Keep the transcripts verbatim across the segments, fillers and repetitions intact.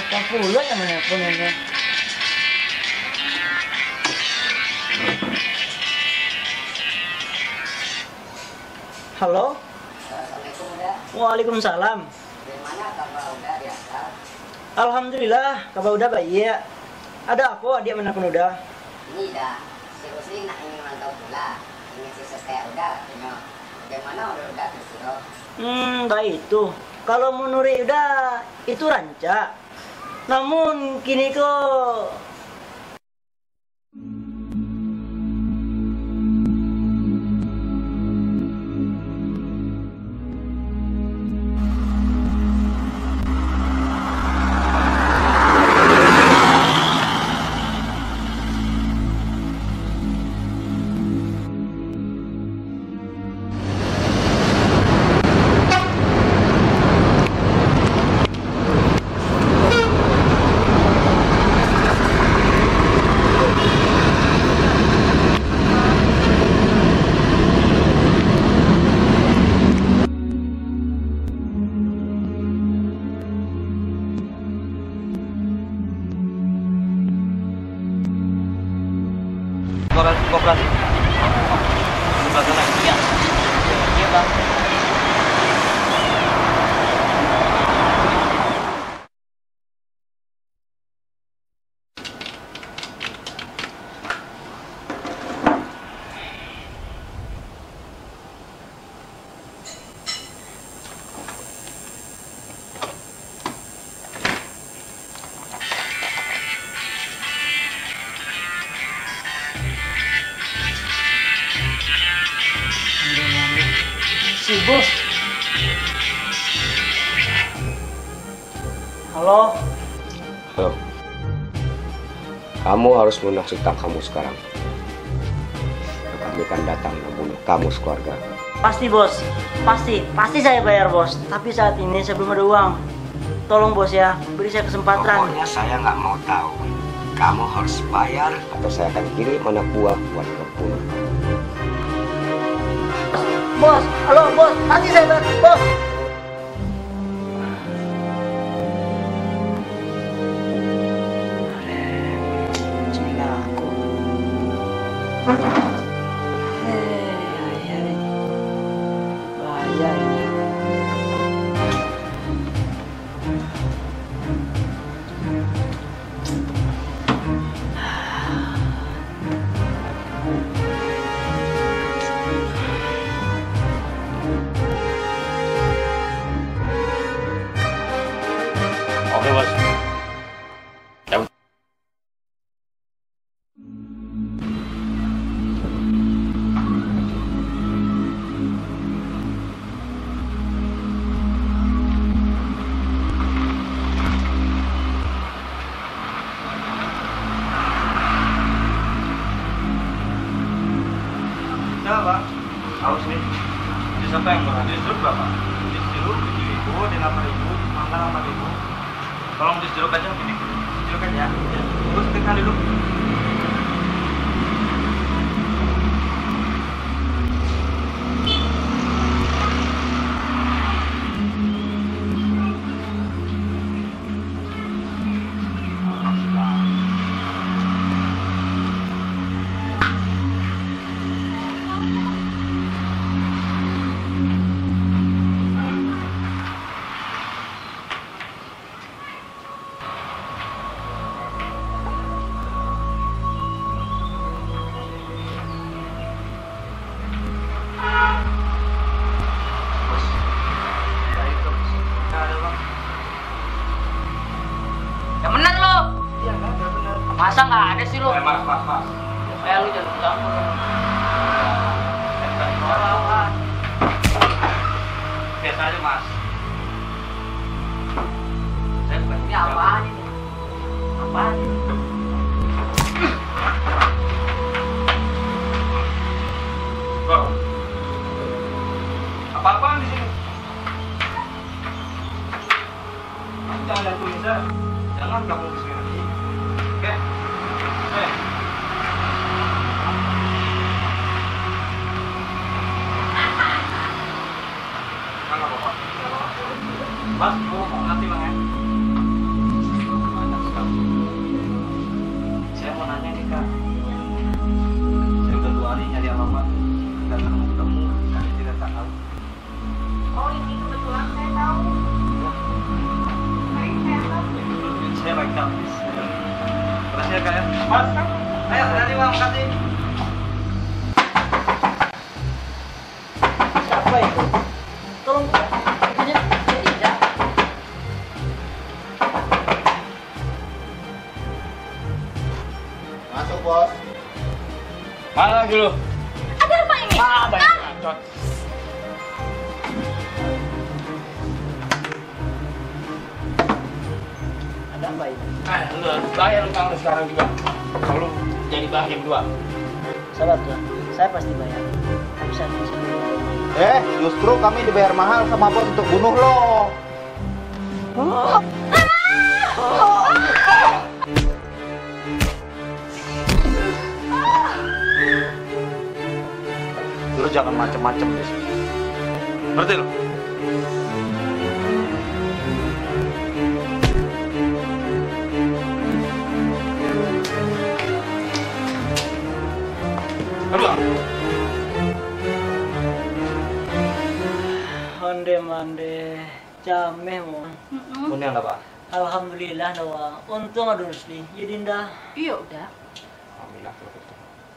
delapan puluh yang menelpon ini. Halo? Assalamualaikum udah. Waalaikumsalam. Dari mana kabar udah biasa? Alhamdulillah, kabar udah baik ya. Ada aku, dia menelpon udah. Ini dah. Si Rusli nak ingin mantau pula. Ingin si saya udah. Dari mana udah udah tersuruh? Hmm, baik itu. Kalau menurut udah itu rancak. Namun kini kok koperasi koperasi sebelah sana ya iya bang. si bos. Halo? Halo. Kamu harus lunas utang kamu sekarang. Kami akan datang membunuh kamu sekeluarga. Pasti bos, pasti, pasti saya bayar bos. Tapi saat ini saya belum ada uang. Tolong bos ya, beri saya kesempatan. Pokoknya saya nggak mau tahu. Kamu harus bayar atau saya akan kirim anak buah buat membunuh. Bos, halo bos, pasti saya bayar bos. Oke bos. Cabut. Siapa Pak? Harus nih. Di siapa yang berani? Di jeruk berapa? Di jeruk tujuh ribu, di delapan ribu, mangga delapan ribu. Tolong di jeruk aja ini. Jeruk aja. Ya. Terus tinggal dulu. Yang bener lo. Iya kan? Ya benar. Masa nggak ada sih lo? Eh, mas, mas, mas. Eh lu jangan campur. Biasa aja mas. Saya bukan ini apaan ini? Apaan ini? Bro. Apa-apaan di sini? Jangan lihat tulisan. Jangan kamu kesini lagi. Oke? Eh. Mas, ayo berani bang, kasih. Siapa itu? Tolong pintunya. Tidak. Masuk bos. Mana dulu? Ada apa ini? Ah, banyak bacot. Ada apa ini? Ah, lu bayar utang lu sekarang juga. Kalau lu jadi bahan yang kedua. Sabar tuan, saya pasti bayar. Tapi saat ini saya belum. Eh, justru kami dibayar mahal sama bos untuk bunuh lo. Lu jangan macem-macem di sini. Ngerti lu? Aduh. Onde mande jameh mo. Punya apa? Alhamdulillah nawa. Untung ada Rusli. Jadi ndah. Iya udah. Alhamdulillah kalau gitu.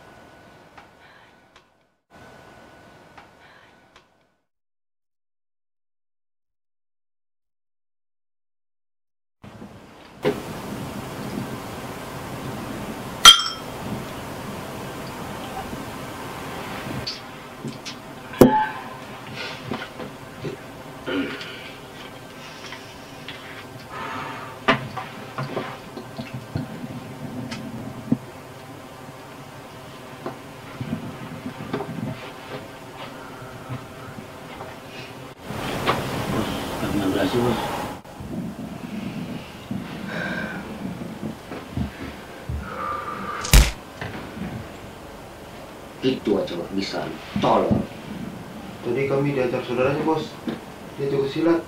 Itu aja bisa tolong. Tadi kami diajar saudaranya bos. Dia juga silat.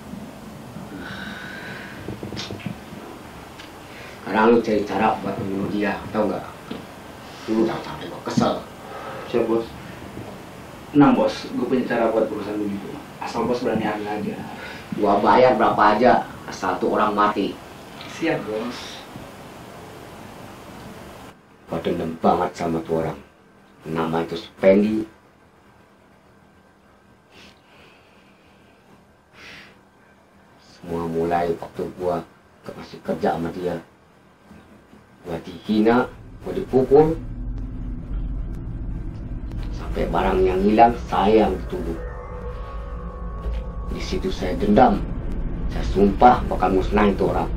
Sekarang lu cari cara buat membunuh dia, tau nggak? Lu jangan sampai gua kesel. Siap bos. Nah bos, gue punya cara buat urusan begitu. Asal bos berani ambil aja. Gua bayar berapa aja, asal tuh orang mati. Siap bos. Gua dendam banget sama tuh orang. Nama itu Spendi. Semua mulai waktu gua masih kerja sama dia. Gua dihina, gua dipukul. Sampai barang yang hilang saya yang dituduh. Di situ saya dendam. Saya sumpah bakal musnahin itu orang.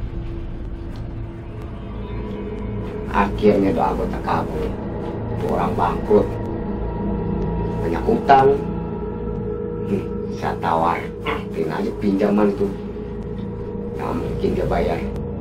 Akhirnya doa anggota kabur. Itu orang bangkrut. Banyak utang. Hmm, saya tawar. Tinggal aja pinjaman itu. Nggak mungkin dia bayar.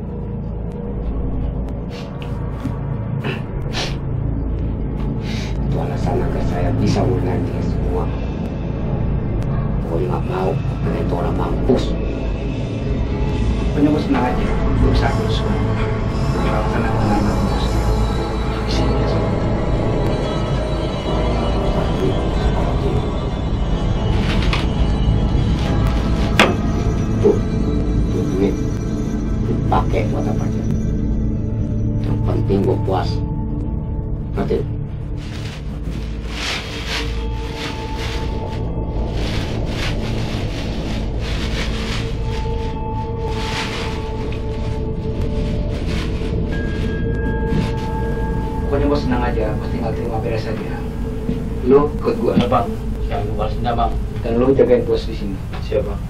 Itu alasan agar saya bisa menang dia semua. Kalau dia nggak mau, karena itu orang mampus. Pokoknya bos tenang aja. Gue bisa urus. Kalau tenang tenang bos. Di sini ya semua. Tuh, tuh duit dipakai buat apa aja. Yang penting gue puas. Ngerti? Pokoknya bos tenang aja. Bos tinggal terima beres aja. Lu ikut gua. Iya bang, jangan lupa senda bang. Dan lu jagain bos di sini. Siap bang.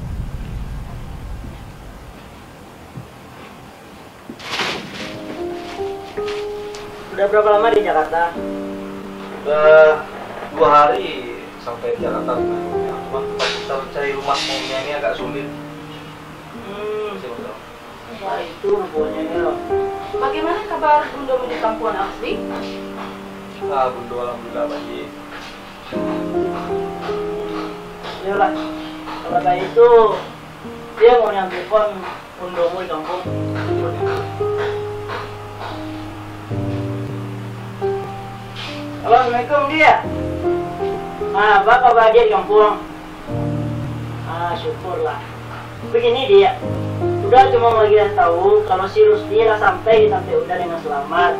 Udah berapa lama di Jakarta? Udah dua hari sampai di Jakarta. Cuma pas kita cari rumah maunya ini agak sulit. Hmm, Siapa tahu. nah itu rupanya ini loh. Bagaimana kabar Bunda di kampungan asli? Ah, Bundo alhamdulillah baik. Yalah, kalau kayak itu dia mau nyampekan undomu di kampung. Halo, Assalamualaikum dia. Ah, apa kabar dia di kampung? Ah, syukurlah. Begini dia, Udah cuma bagian tahu kalau si Rusdi lah sampai sampai udah dengan selamat.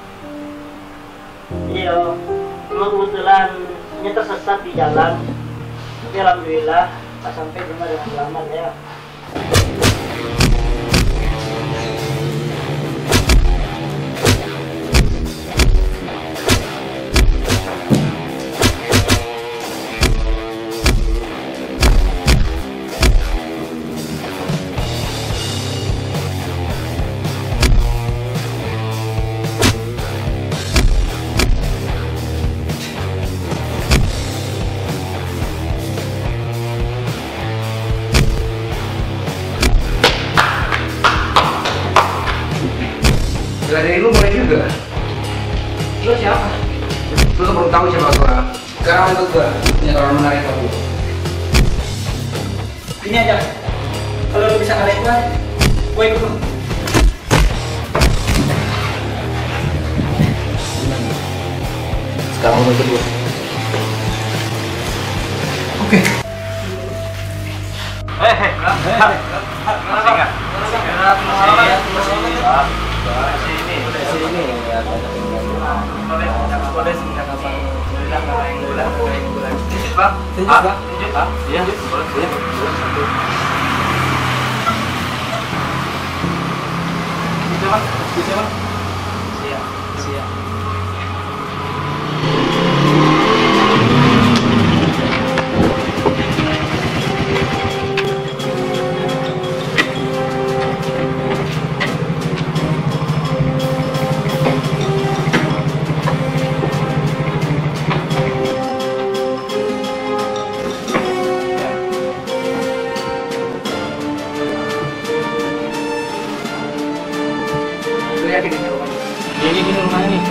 Iya, cuma kebetulan dia tersesat di jalan. Tapi alhamdulillah pas sampai cuma dengan selamat ya. Gak dari lu boleh juga. Lu siapa? Lu tuh belum tahu siapa gua. Sekarang ikut gua. Punya orang menarik aku. Ini aja. Kalau lu bisa ngalahin gua, gua ikut lu. Sekarang lu ikut gua. Oke. Eh, eh, masih nggak? Sini, sini. Boleh, boleh semenjak kapan? Bilang kalau yang bulan, kalau yang bulan. Tunjuk bang, tunjuk bang, tunjuk bang. Iya, boleh, boleh. Bisa bang, bisa bang. Siap, siap. Jadi di rumah ini.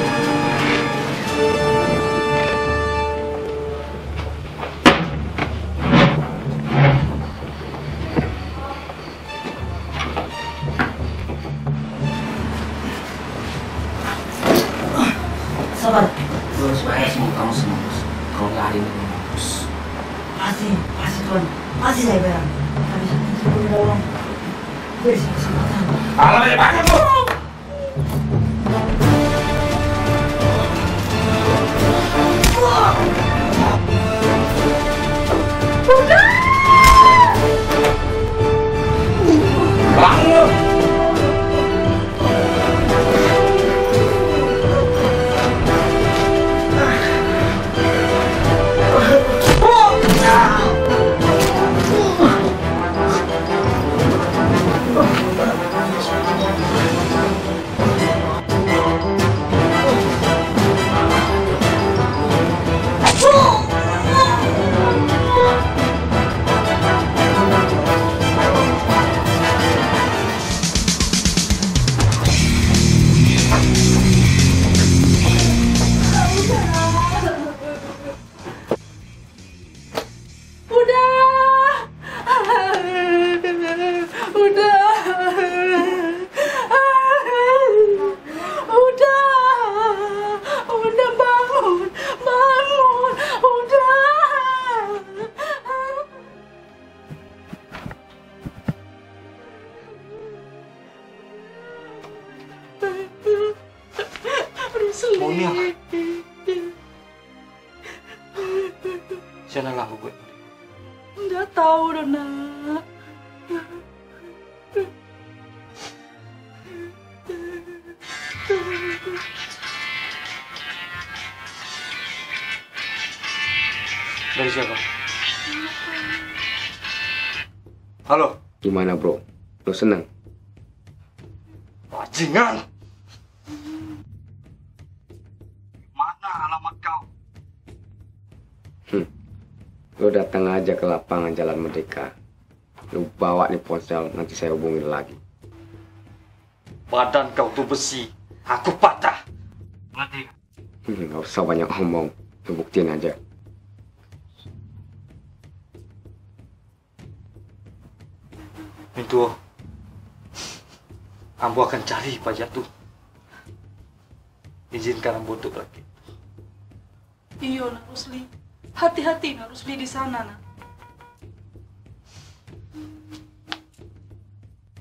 Sabar. Terus bayar semua kamu semua bos. Kalau nggak ada ini bos. Pasti, pasti Tuhan. Pasti saya bayar. Tapi saya sebelum ada uang. Beri saya kesempatan. Alam aja pakai bos. Bangun. Maunya apa? Siapa lah gue? Nggak tahu, Dona. Dari siapa? Halo? Gimana bro? Lo seneng? Bajingan! Mana alamat kau? Hmm. Lo datang aja ke lapangan Jalan Merdeka. Lo bawa nih ponsel, nanti saya hubungin lagi. Badan kau tuh besi, aku patah. Ngerti? Hmm, gak usah banyak ngomong, lo buktiin aja. Itu, ambo akan cari Pak Jatuh. Izinkan ambo untuk pergi. Iya, Nak Rusli. Hati-hati, Nak Rusli di sana, Nak.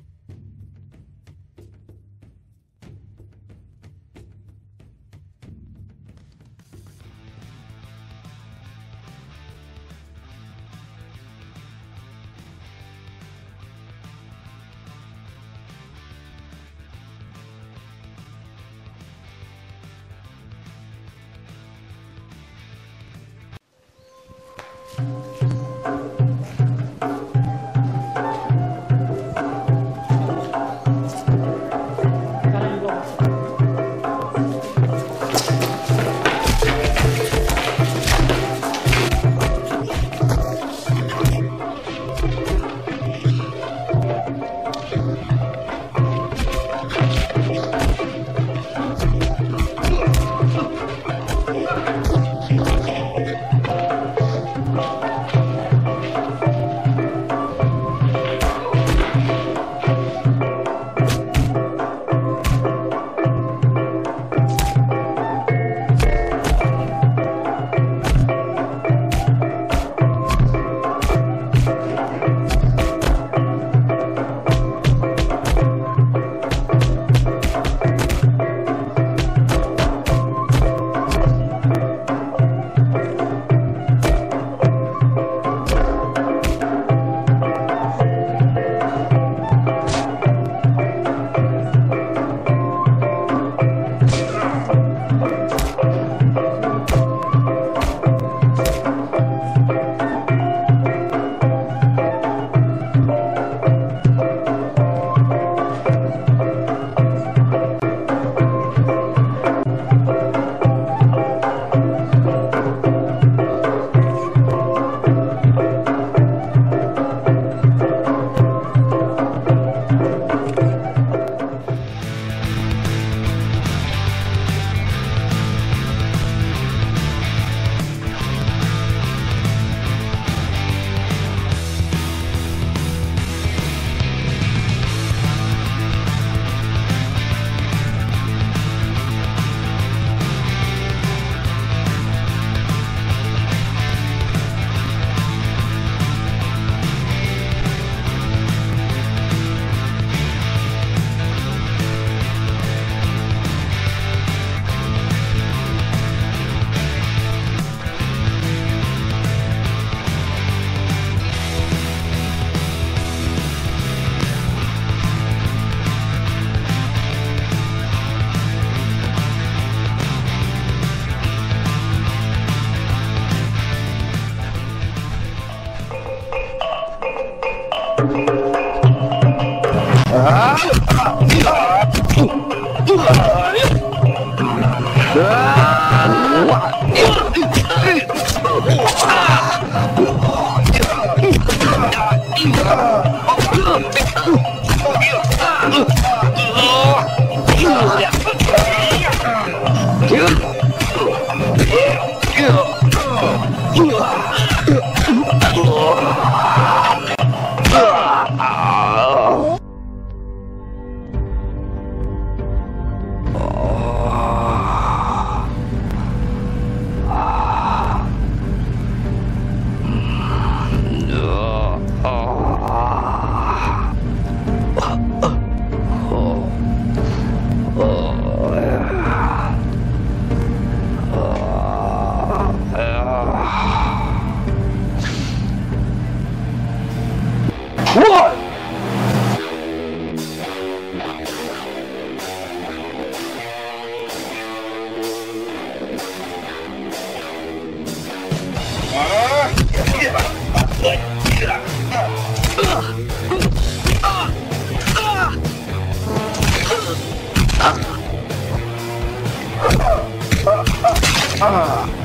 Ah!